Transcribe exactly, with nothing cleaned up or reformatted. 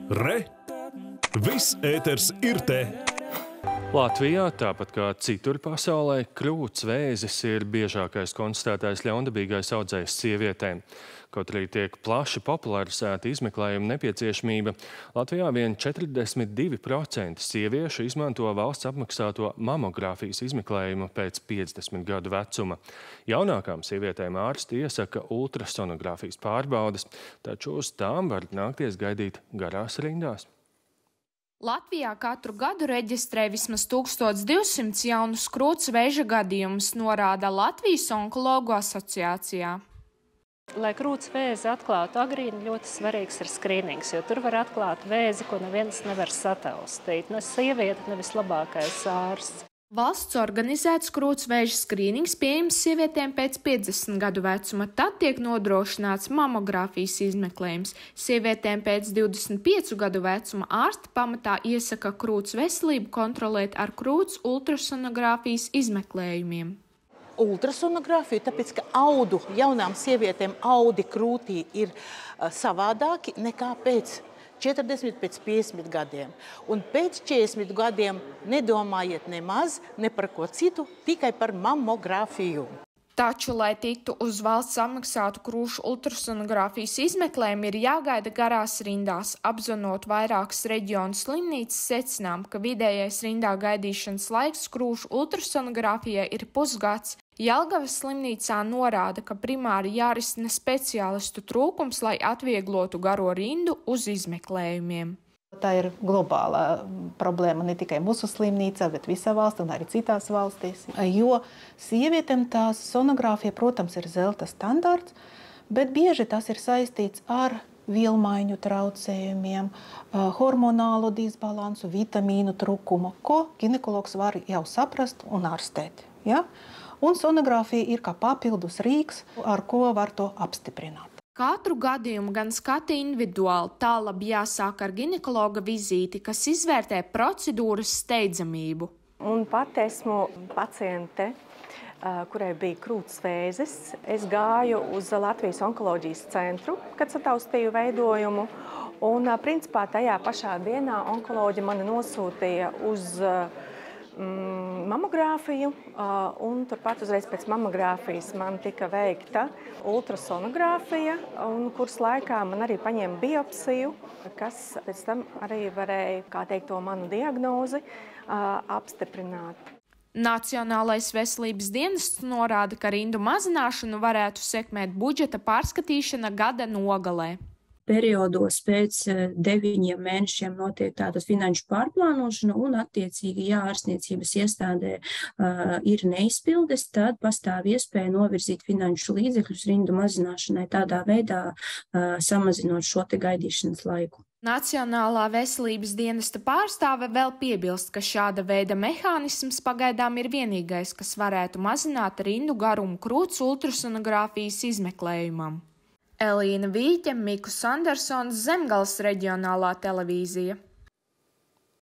Re! Viss ēters ir te! Latvijā, tāpat kā citur pasaulē, krūts vēzis ir biežākais konstatētais ļaundabīgais audzējs sievietēm. Kaut arī tiek plaši popularizēta izmeklējuma nepieciešamība, Latvijā vien četrdesmit divi procenti sieviešu izmanto valsts apmaksāto mamogrāfijas izmeklējumu pēc piecdesmit gadu vecuma. Jaunākām sievietēm ārsti iesaka ultrasonogrāfijas pārbaudes, taču uz tām var nākties gaidīt garās rindās. Latvijā katru gadu reģistrē vismaz tūkstoš divsimt jaunus krūts vēža gadījumus, norāda Latvijas onkologu asociācijā. Lai krūts vēzi atklātu agrīni, ļoti svarīgs ir skrīnings, jo tur var atklāt vēzi, ko neviens nevar sataustīt. Ne sieviete, ne vislabākais ārsts. Valsts organizēts krūts vēža skrīnings pieejams sievietēm pēc piecdesmit gadu vecuma, tad tiek nodrošināts mamogrāfijas izmeklējums. Sievietēm pēc divdesmit piecu gadu vecuma ārsti pamatā iesaka krūts veselību kontrolēt ar krūts ultrasonogrāfijas izmeklējumiem. Ultrasonogrāfiju, tāpēc, ka audu jaunām sievietēm audi krūtī ir savādāki nekā pēc četrdesmit, pēc piecdesmit gadiem. Un pēc četrdesmit gadiem nedomājiet nemaz ne par ko citu, tikai par mamogrāfiju. Taču, lai tiktu uz valsts apmaksātu krūšu ultrasonogrāfijas izmeklējumu, ir jāgaida garās rindās. Apzvanot vairākas reģionu slimnīcas, secinām, ka vidējais rindā gaidīšanas laiks krūšu ultrasonogrāfijai ir pusgads. Jelgavas slimnīcā norāda, ka primāri jārisina speciālistu trūkums, lai atvieglotu garo rindu uz izmeklējumiem. Tā ir globāla problēma ne tikai mūsu slimnīcā, bet visā valstī un arī citās valstīs. Jo sievietēm tā sonogrāfija, protams, ir zelta standarts, bet bieži tas ir saistīts ar vielmaiņu traucējumiem, hormonālu disbalansu, vitamīnu trūkumu, ko ginekologs var jau saprast un ārstēt. Ja? Un sonogrāfija ir kā papildus rīks, ar ko var to apstiprināt. Katru gadījumu gan skata individuāli, tālāk jāsāk ar ginekologa vizīti, kas izvērtē procedūras steidzamību. Un pat esmu paciente, kurai bija krūts vēzis. Es gāju uz Latvijas onkoloģijas centru, kad sataustīju veidojumu. Un principā tajā pašā dienā onkoloģi mani nosūtīja uz mamogrāfiju, un turpat uzreiz pēc mamogrāfijas man tika veikta ultrasonogrāfija, un kuras laikā man arī paņēma biopsiju, kas pēc tam arī varēja, kā teikt, to manu diagnozi apstiprināt. Nacionālais veselības dienests norāda, ka rindu mazināšanu varētu sekmēt budžeta pārskatīšana gada nogalē. Periodos pēc deviņiem mēnešiem notiek tātad finanšu pārplānošana un attiecīgi, ja ārstniecības iestādē uh, ir neizpildes, tad pastāv iespēja novirzīt finanšu līdzekļus rindu mazināšanai, tādā veidā uh, samazinot šo te gaidīšanas laiku. Nacionālā veselības dienesta pārstāve vēl piebilst, ka šāda veida mehānisms pagaidām ir vienīgais, kas varētu mazināt rindu garumu krūts ultrasonogrāfijas izmeklējumam. Elīna Vīķe, Mikus Andersons, Zemgales reģionālā televīzija.